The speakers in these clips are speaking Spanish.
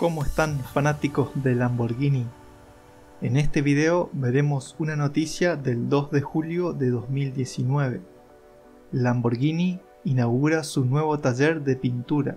¿Cómo están, fanáticos de Lamborghini? En este video veremos una noticia del 2 de julio de 2019. Lamborghini inaugura su nuevo taller de pintura.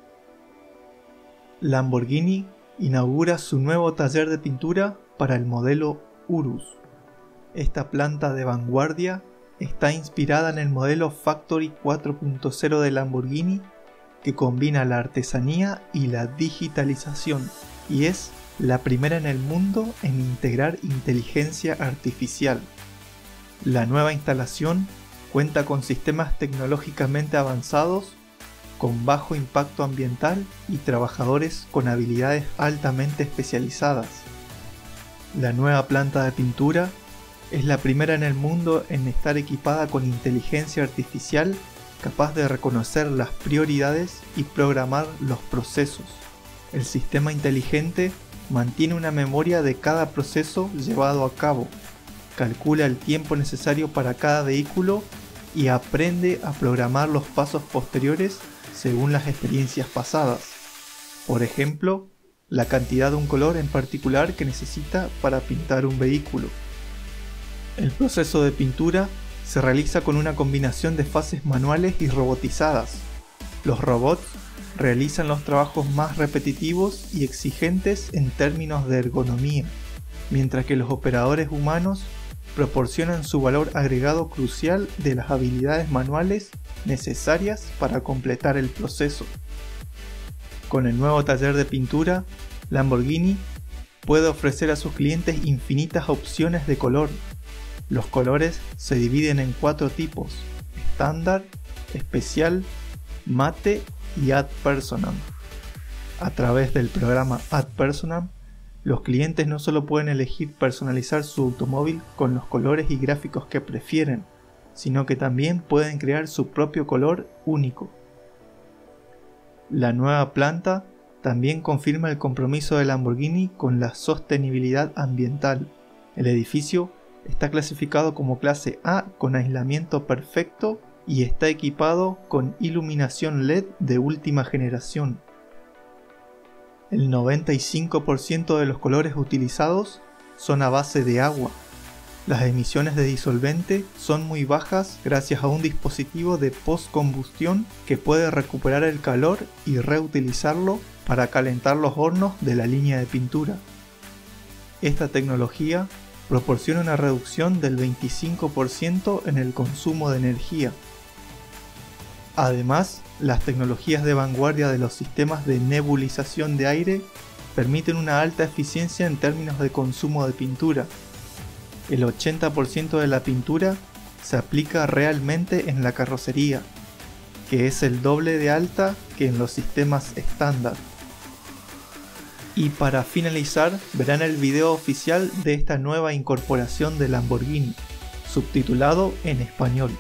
Lamborghini inaugura su nuevo taller de pintura para el modelo Urus. Esta planta de vanguardia está inspirada en el modelo Factory 4.0 de Lamborghini, que combina la artesanía y la digitalización, y es la primera en el mundo en integrar inteligencia artificial. La nueva instalación cuenta con sistemas tecnológicamente avanzados, con bajo impacto ambiental y trabajadores con habilidades altamente especializadas. La nueva planta de pintura es la primera en el mundo en estar equipada con inteligencia artificial capaz de reconocer las prioridades y programar los procesos. El sistema inteligente mantiene una memoria de cada proceso llevado a cabo, calcula el tiempo necesario para cada vehículo y aprende a programar los pasos posteriores según las experiencias pasadas. Por ejemplo, la cantidad de un color en particular que necesita para pintar un vehículo. El proceso de pintura se realiza con una combinación de fases manuales y robotizadas. Los robots realizan los trabajos más repetitivos y exigentes en términos de ergonomía, mientras que los operadores humanos proporcionan su valor agregado crucial de las habilidades manuales necesarias para completar el proceso. Con el nuevo taller de pintura, Lamborghini puede ofrecer a sus clientes infinitas opciones de color. Los colores se dividen en 4 tipos: estándar, especial, mate y ad personam. A través del programa ad personam, los clientes no solo pueden elegir personalizar su automóvil con los colores y gráficos que prefieren, sino que también pueden crear su propio color único. La nueva planta también confirma el compromiso de Lamborghini con la sostenibilidad ambiental. El edificio está clasificado como clase A con aislamiento perfecto y está equipado con iluminación LED de última generación. El 95% de los colores utilizados son a base de agua. Las emisiones de disolvente son muy bajas gracias a un dispositivo de postcombustión que puede recuperar el calor y reutilizarlo para calentar los hornos de la línea de pintura. Esta tecnología proporciona una reducción del 25% en el consumo de energía. Además, las tecnologías de vanguardia de los sistemas de nebulización de aire permiten una alta eficiencia en términos de consumo de pintura. El 80% de la pintura se aplica realmente en la carrocería, que es el doble de alta que en los sistemas estándar. Y para finalizar, verán el video oficial de esta nueva incorporación de Lamborghini, subtitulado en español.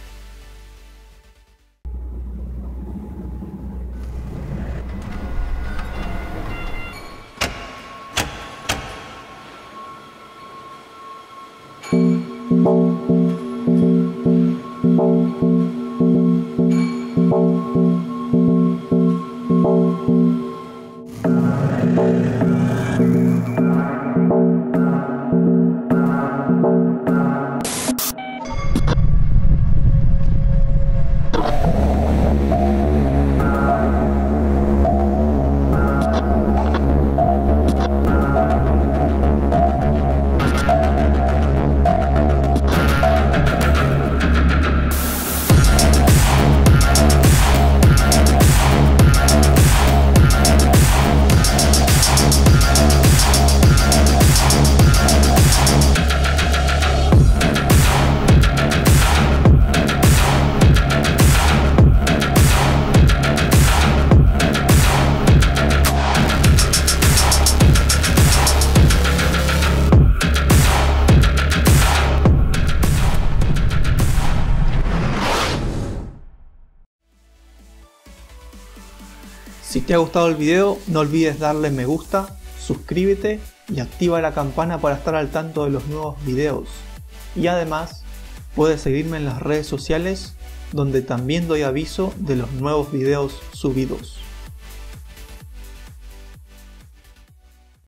Si te ha gustado el video, no olvides darle me gusta, suscríbete y activa la campana para estar al tanto de los nuevos videos. Y además, puedes seguirme en las redes sociales, donde también doy aviso de los nuevos videos subidos.